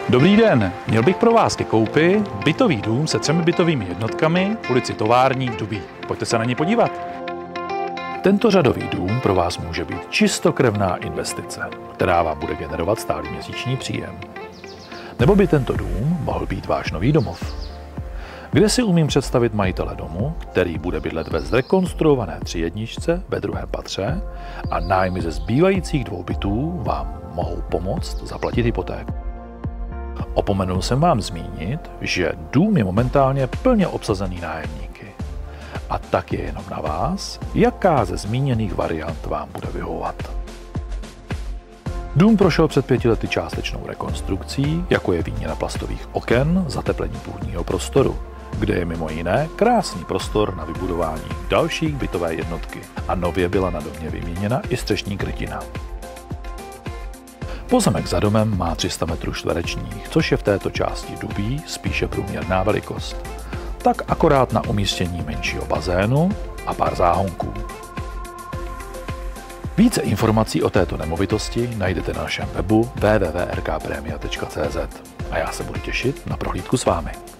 Dobrý den, měl bych pro vás ke koupi bytový dům se 3 bytovými jednotkami v ulici Tovární v Dubí. Pojďte se na ně podívat. Tento řadový dům pro vás může být čistokrevná investice, která vám bude generovat stálý měsíční příjem. Nebo by tento dům mohl být váš nový domov. Kde si umím představit majitele domu, který bude bydlet ve zrekonstruované 3jedničce ve 2. patře a nájmy ze zbývajících 2 bytů vám mohou pomoct zaplatit hypotéku. Opomenul jsem vám zmínit, že dům je momentálně plně obsazený nájemníky. A tak je jenom na vás, jaká ze zmíněných variant vám bude vyhovovat. Dům prošel před 5 lety částečnou rekonstrukcí, jako je výměna plastových oken, zateplení půdního prostoru, kde je mimo jiné krásný prostor na vybudování dalších bytové jednotky a nově byla na domě vyměněna i střešní krytina. Pozemek za domem má 300 m2, což je v této části Dubí spíše průměrná velikost. Tak akorát na umístění menšího bazénu a pár záhonků. Více informací o této nemovitosti najdete na našem webu www.rkpremia.cz a já se budu těšit na prohlídku s vámi.